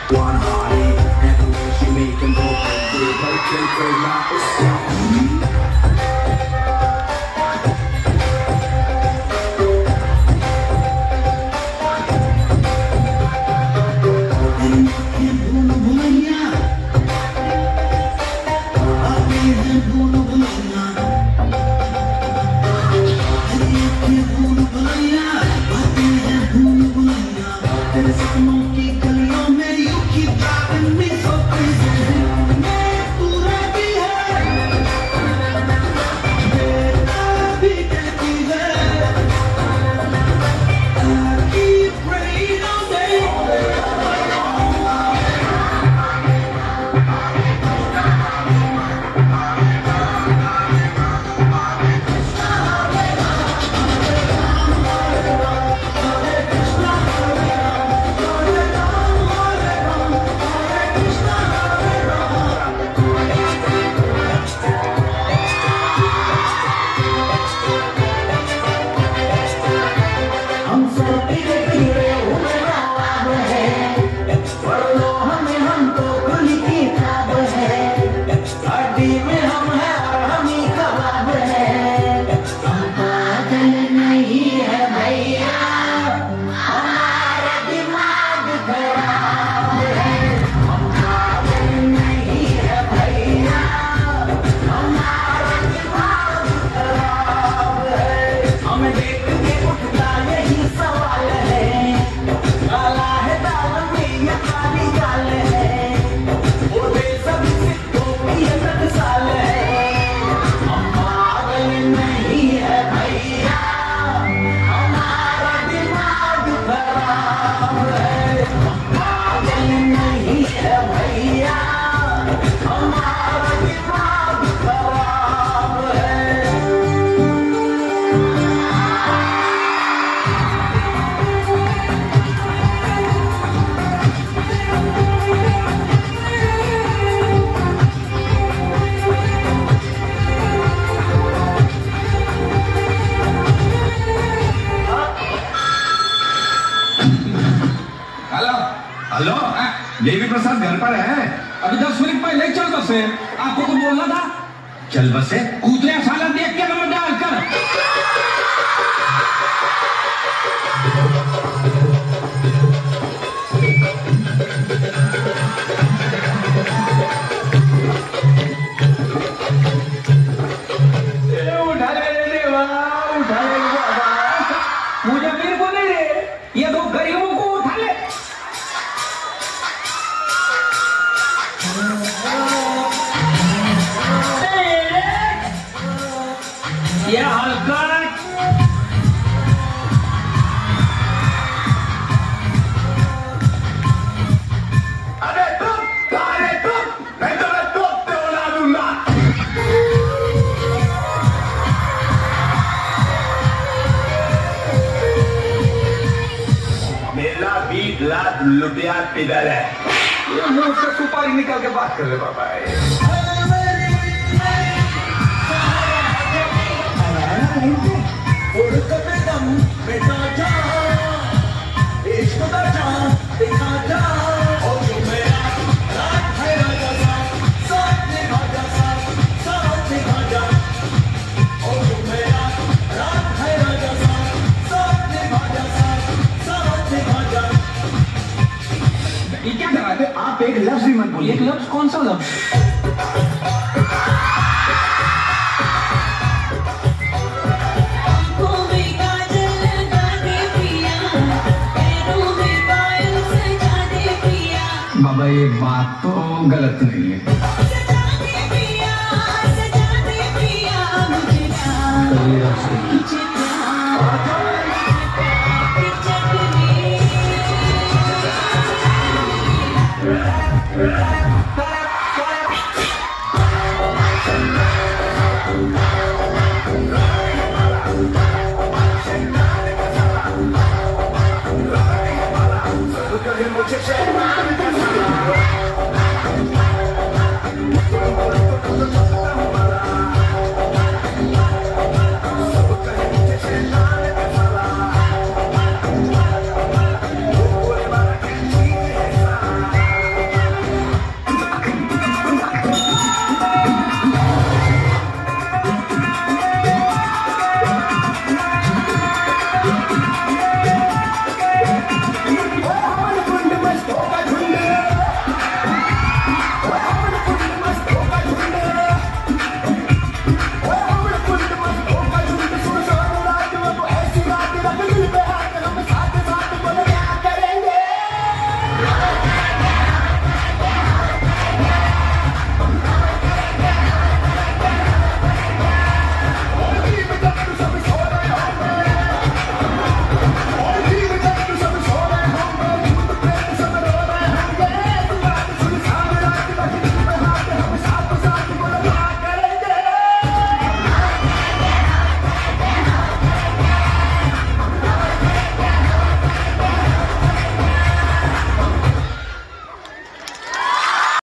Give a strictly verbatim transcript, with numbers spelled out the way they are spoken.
One heartache, and the way she make him go crazy. Play, play, not the song. Devi Prasad घर पर है? अभी दस मिनट पहले चल बसे। आपको तो बोलना था। चल बसे कूतरे साला देख के नंबर डाल कर। उठा ले देवा, उठा ले बाबा। मुझे मेरे को नहीं रे, ये दो गरीबों को उठा ले। ये हल्का अरे तुम अरे तुम मैं तो मैं तो पे उड़ा दूंगा। मेरा बीट लात लुटिया पिदर है। ये मुंह से सुपारी निकाल के बात कर रहे बाबा। बेटा जा इश्क का जा दिखा जा और जो मेरा रात है राजा साहब साथ निभा जा साहब साथ निभा जा और जो मेरा रात है राजा साहब साथ निभा जा साहब साथ निभा जा। ये क्या कर रहे थे आप? एक लफ्ज भी मत बोलिए। एक लफ्ज? कौन सा लफ्ज? बाबा ये बात तो गलत नहीं है। We'll be right back.